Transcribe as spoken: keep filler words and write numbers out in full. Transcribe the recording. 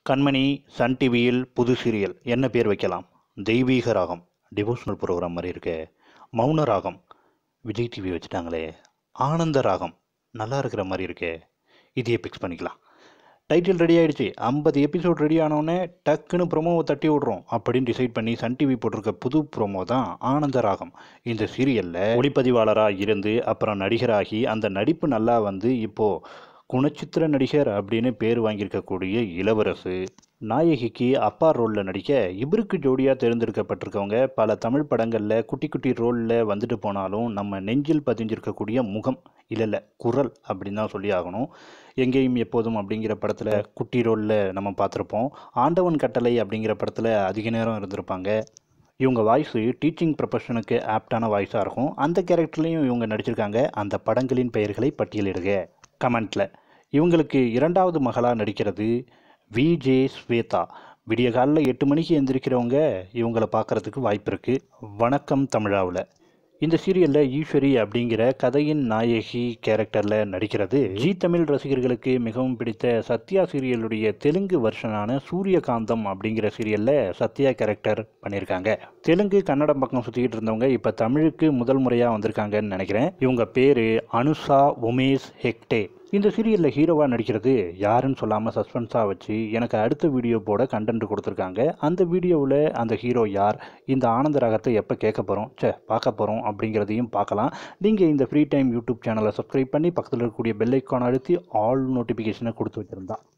கண்மணி Sun டிவியில் புது serial என்ன பேர் வைக்கலாம்? தெய்வீக ராகம், டிவோஷனல் ப்ரோக்ராம் மாதிரி இருக்கு. மௌன ராகம், விஜய் டிவி வச்சுட்டாங்களே. ஆனந்த ராகம், நல்லா இருக்கிற மாதிரி இருக்கே. இதையே பிக்ஸ் பண்ணிக்கலாம். டைட்டில் ரெடி ஆகிடுச்சு. ஐம்பது எபிசோட் ரெடி ஆனோடனே டக்குன்னு ப்ரொமோவை தட்டி விட்றோம் அப்படின்னு டிசைட் பண்ணி சன் டிவி போட்டிருக்க புது ப்ரொமோ தான் ஆனந்த ராகம். இந்த சீரியலில் ஒளிப்பதிவாளராக இருந்து அப்புறம் நடிகராகி அந்த நடிப்பு நல்லா வந்து இப்போது குணச்சித்திர நடிகர் அப்படின்னு பேர் வாங்கியிருக்கக்கூடிய இளவரசு நாயகிக்கு அப்பா ரோலில் நடிக்க இவருக்கு ஜோடியாக தேர்ந்தெடுக்கப்பட்டிருக்கவங்க பல தமிழ் படங்களில் குட்டி குட்டி ரோலில் வந்துட்டு போனாலும் நம்ம நெஞ்சில் பதிஞ்சிருக்கக்கூடிய முகம் இல்லை இல்லை குரல் அப்படின்னு தான் சொல்லி ஆகணும். எங்கேயும் எப்போதும் அப்படிங்கிற படத்தில் குட்டி ரோலில் நம்ம பார்த்துருப்போம். ஆண்டவன் கட்டளை அப்படிங்கிற படத்தில் அதிக நேரம் இருந்திருப்பாங்க. இவங்க வாய்ஸு டீச்சிங் ப்ரொஃபஷனுக்கு ஆப்டான வாய்ஸாக இருக்கும். அந்த கேரக்டர்லேயும் இவங்க நடிச்சிருக்காங்க. அந்த படங்களின் பெயர்களை பட்டியலிடுக கமெண்ட்டில். இவங்களுக்கு இரண்டாவது மகளாக நடிக்கிறது விஜே ஸ்வேதா. விடிய காலில் எட்டு மணிக்கு எந்திரிக்கிறவங்க இவங்களை பார்க்குறதுக்கு வாய்ப்பு இருக்குது. வணக்கம் தமிழாவில் இந்த சீரியலில் ஈஸ்வரி அப்படிங்கிற கதையின் நாயகி கேரக்டரில் நடிக்கிறது ஜி தமிழ் ரசிகர்களுக்கு மிகவும் பிடித்த சத்யா சீரியலுடைய தெலுங்கு வெர்ஷனான சூரியகாந்தம் அப்படிங்கிற சீரியலில் சத்யா கேரக்டர் பண்ணியிருக்காங்க. தெலுங்கு கன்னடம் பக்கம் சுற்றிக்கிட்டு இருந்தவங்க இப்போ தமிழுக்கு முதல் முறையாக வந்திருக்காங்கன்னு நினைக்கிறேன். இவங்க பேர் அனுஷா உமேஷ் ஹெக்டே. இந்த சீரியலில் ஹீரோவாக நடிக்கிறது யாருன்னு சொல்லாமல் சஸ்பென்ஸாக வச்சு எனக்கு அடுத்த வீடியோ போட கண்டென்ட் கொடுத்துருக்காங்க. அந்த வீடியோவில் அந்த ஹீரோ யார், இந்த ஆனந்த ராகத்தை எப்போ கேட்க போகிறோம் சே பார்க்க போகிறோம் அப்படிங்கிறதையும் பார்க்கலாம். நீங்கள் இந்த ஃப்ரீ டைம் யூடியூப் சேனலை சப்ஸ்கிரைப் பண்ணி பக்கத்தில் இருக்கக்கூடிய பெல் ஐக்கான் அழுத்தி ஆல் நோட்டிஃபிகேஷனை கொடுத்து வச்சுருந்தா